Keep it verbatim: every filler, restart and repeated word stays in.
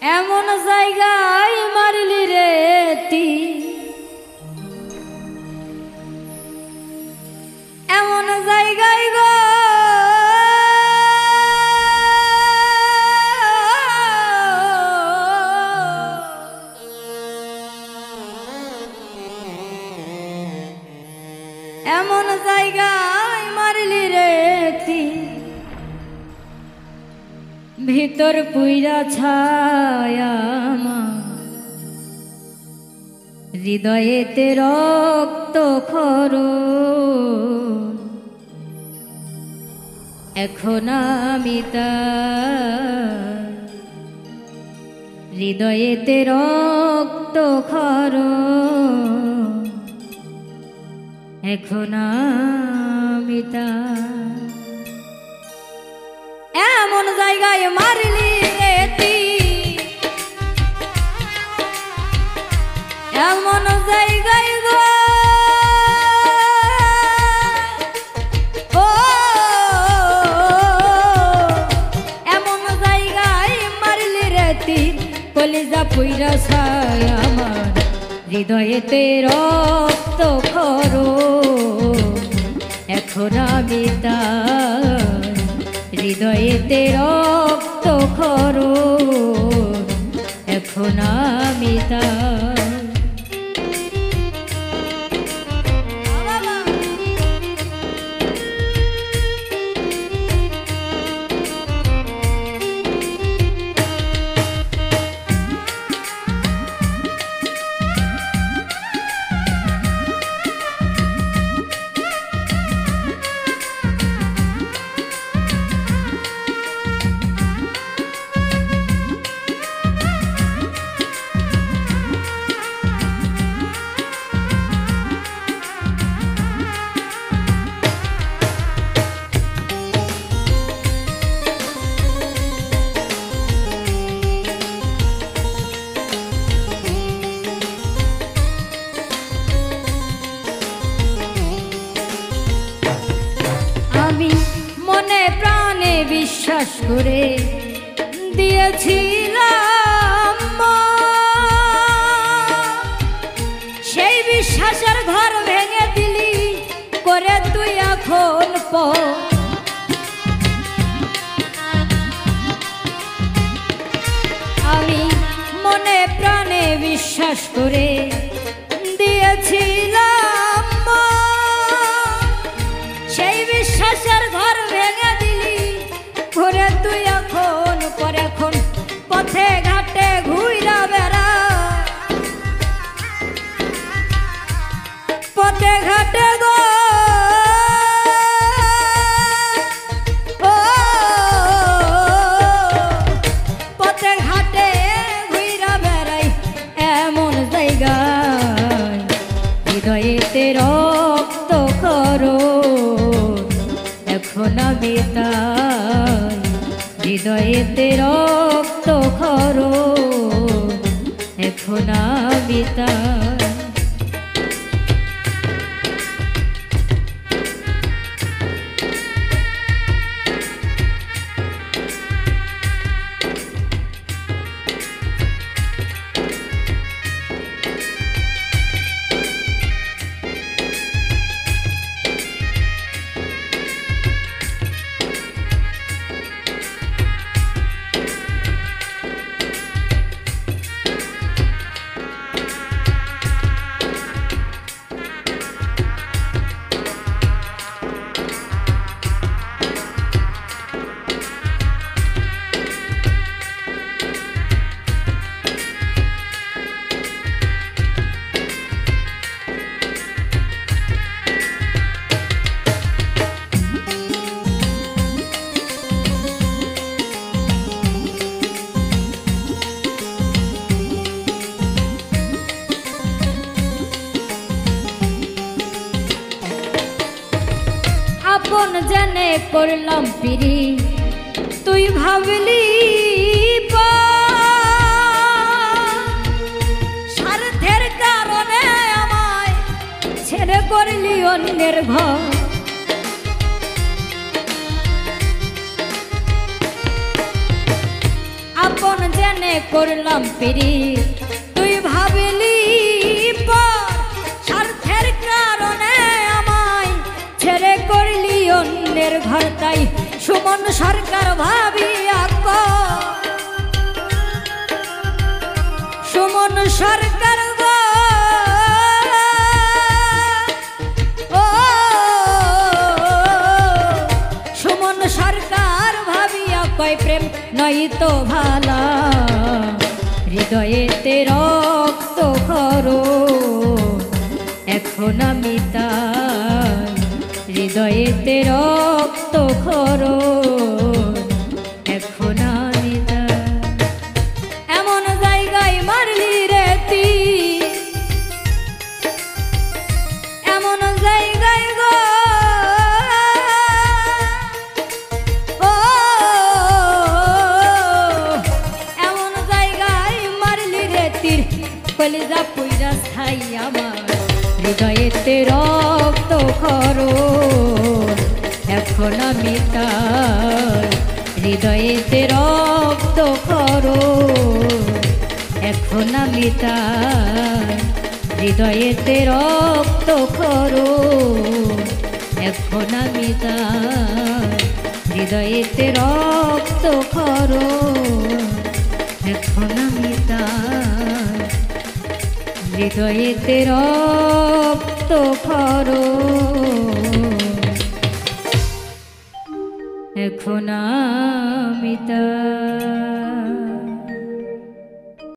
এমন জায়গায় মারলি রে তীর, এমন জায়গায় গো এমন জায়গায় মারলি রে তীর, ভিতর পুইরা ছায়া হৃদয়েতে রক্ত খর, এখন আমি তার হৃদয়েতে রক্ত খর, এখন আমি তার। এমন জায়গায় মারলি রে তীর, এমন জায়গায় গো ও এমন জায়গায় মারলি রে তীর, কলিজা পুইরা ছায় আমার হৃদয়েতে রক্ত খর, এখন আমি তার হৃদয়েতে রক্ত খর, এখন আমি তার। বিশ্বাস করে দিয়েছিলাম, সেই বিশ্বাসের ঘর ভেঙে দিলি করে তুই এখন পর। আমি মনে প্রাণে বিশ্বাস করে দিয়েছিলাম, সেই বিশ্বাসের ঘর ভেঙে দিলি করে তুই এখন পর। এখন পথে ঘাটে ঘুইরা বেড়া, পথে ঘাটে গো ও পথে ঘাটে ঘুইরা বেড়াই, এমন জায়গায় হৃদয়েতে রক্ত খর, এখন আমি তার হৃদয়েতে রক্ত খর, এখন আমি তার। আপন জেনে করলাম পিরি, তুই ভাবলি স্বার্থের কারণে আমায় ছেড়ে করলি অন্যের ঘর। আপন যে কেনে করলাম পিরি তুই ভাবিলি পর স্বার্থের কারণে আমায় ছেড়ে করলি অন্যের ঘর তাই সুমন সরকার ভাবিয়া কর সুমন সরকার গো ও সুমন সরকার ভাবিয়া কয় প্রেম নই তো ভালা হৃদয়েতে রক্ত খরো এখন আমি তাই হৃদয়েতে রক্ত খরো এখন আমি তাই এমন জায়গায় মারলি রে তুই এমন জায়গায় গো ও এমন জায়গায় মারলি রে তীর কলিজা পুইরা ছাই আমার হৃদয়েতে রক্ত খরো এখন আমি তাই হৃদয়েতে রক্ত খরো এখন আমি তাই হৃদয়েতে রক্ত খরো এখন আমি তাই হৃদয়েতে রক্ত খরো এখন আমি তাই হৃদয়েতে রক্ত খরো এখন আমি তাই।